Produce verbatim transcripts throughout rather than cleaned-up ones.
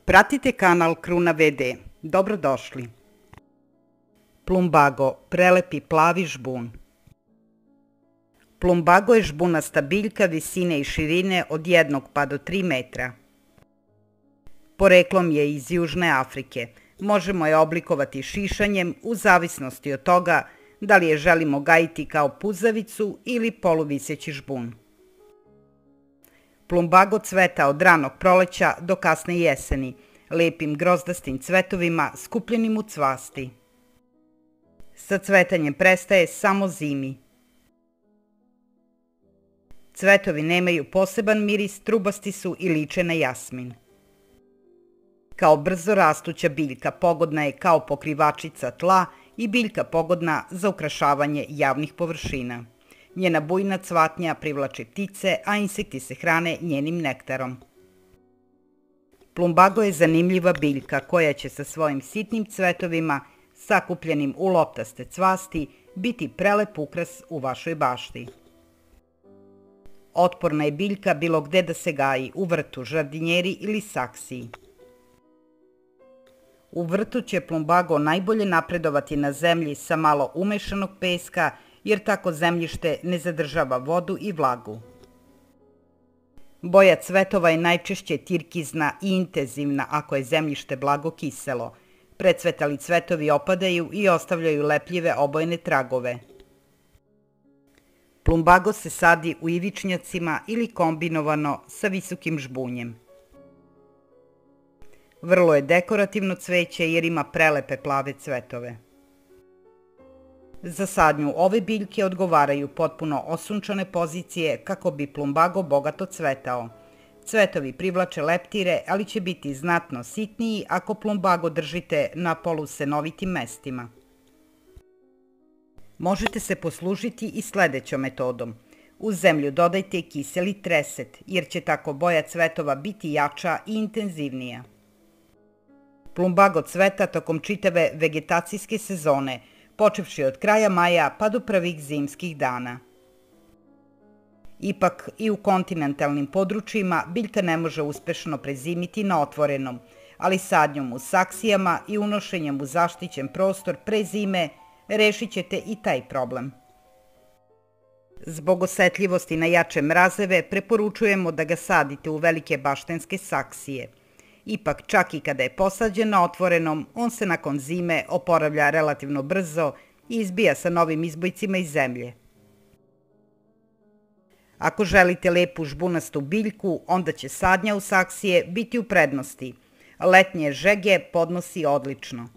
Pratite kanal Kruna ve de. Dobrodošli. Plumbago, prelepi plavi žbun. Plumbago je žbunasta biljka visine i širine od jednog pa do tri metra. Poreklom je iz Južne Afrike. Možemo je oblikovati šišanjem u zavisnosti od toga da li je želimo gajiti kao puzavicu ili poluviseći žbun. Plumbago cveta od ranog proleća do kasne jeseni, lepim grozdastim cvetovima skupljenim u cvasti. Sa cvetanjem prestaje samo zimi. Cvetovi nemaju poseban miris, trubasti su i liče na jasmin. Kao brzo rastuća biljka pogodna je kao pokrivačica tla i biljka pogodna za ukrašavanje javnih površina. Njena bujna cvatnja privlači ptice, a insekti se hrane njenim nektarom. Plumbago je zanimljiva biljka koja će sa svojim sitnim cvetovima, sakupljenim u loptaste cvasti, biti prelep ukras u vašoj bašti. Otporna je biljka bilo gde da se gaji, u vrtu, žardinjeri ili saksiji. U vrtu će plumbago najbolje napredovati na zemlji sa malo umešanog peska, jer tako zemljište ne zadržava vodu i vlagu. Boja cvetova je najčešće tirkizna i intenzivna ako je zemljište blago kiselo. Precvetali cvetovi opadaju i ostavljaju lepljive obojene tragove. Plumbago se sadi u ivičnjacima ili kombinovano sa visokim žbunjem. Vrlo je dekorativno cveće jer ima prelepe plave cvetove. Za sadnju ove biljke odgovaraju potpuno osunčane pozicije kako bi plumbago bogato cvetao. Cvetovi privlače leptire, ali će biti znatno sitniji ako plumbago držite na polusenovitim mestima. Možete se poslužiti i sledećom metodom. U zemlju dodajte kiseli treset, jer će tako boja cvetova biti jača i intenzivnija. Plumbago cveta tokom čitave vegetacijske sezone, počevši od kraja maja pa do prvih zimskih dana. Ipak i u kontinentalnim područjima biljka ne može uspešno prezimiti na otvorenom, ali sadnjom u saksijama i unošenjem u zaštićen prostor pre zime rešit ćete i taj problem. Zbog osetljivosti na jače mrazeve preporučujemo da ga sadite u velike baštenske saksije. Ipak čak i kada je posađen na otvorenom, on se nakon zime oporavlja relativno brzo i izbija sa novim izbojcima iz zemlje. Ako želite lepu žbunastu biljku, onda će sadnja u saksije biti u prednosti. Letnje žege podnosi odlično.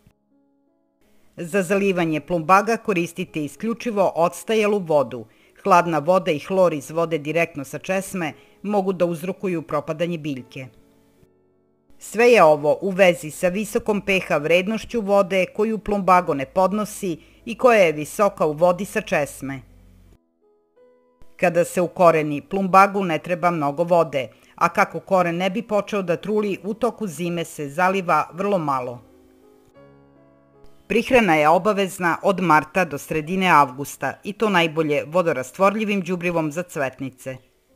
Za zalivanje plumbaga koristite isključivo odstajalu vodu. Hladna voda i hlor iz vode direktno sa česme mogu da uzrokuju propadanje biljke. Sve je ovo u vezi sa visokom pH vrednošću vode koju plumbago ne podnosi i koja je visoka u vodi sa česme. Kada se ukoreni, plumbagu ne treba mnogo vode, a kako koren ne bi počeo da truli, u toku zime se zaliva vrlo malo. Prihrana je obavezna od marta do sredine avgusta i to najbolje vodorastvorljivim đubrivom za cvetnice.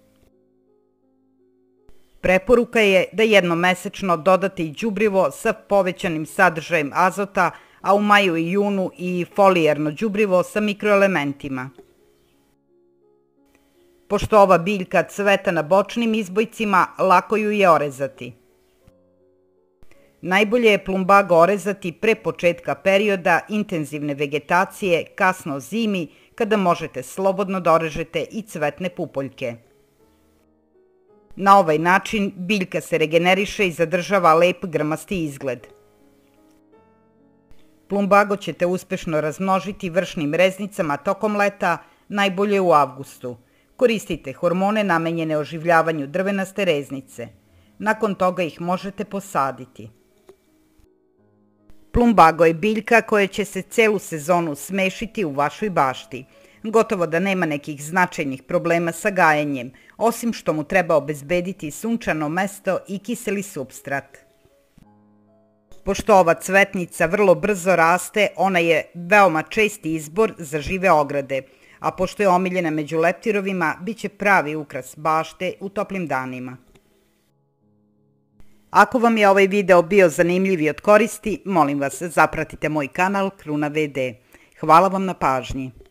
Preporuka je da jednomesečno dodate i đubrivo sa povećanim sadržajem azota, a u maju i junu i folijerno đubrivo sa mikroelementima. Pošto ova biljka cveta na bočnim izbojcima, lako ju je orezati. Najbolje je plumbago orezati pre početka perioda intenzivne vegetacije, kasno zimi, kada možete slobodno da orežete i cvetne pupoljke. Na ovaj način biljka se regeneriše i zadržava lep grmasti izgled. Plumbago ćete uspešno razmnožiti vršnim reznicama tokom leta, najbolje u avgustu. Koristite hormone namenjene oživljavanju drvenaste reznice. Nakon toga ih možete posaditi. Plumbago je biljka koja će se celu sezonu smešiti u vašoj bašti. Gotovo da nema nekih značajnih problema sa gajenjem, osim što mu treba obezbediti sunčano mesto i kiseli supstrat. Pošto ova cvetnica vrlo brzo raste, ona je veoma česti izbor za žive ograde, a pošto je omiljena među leptirovima, bit će pravi ukras bašte u toplim danima. Ako vam je ovaj video bio zanimljiv i od koristi, molim vas zapratite moj kanal Kruna V D. Hvala vam na pažnji.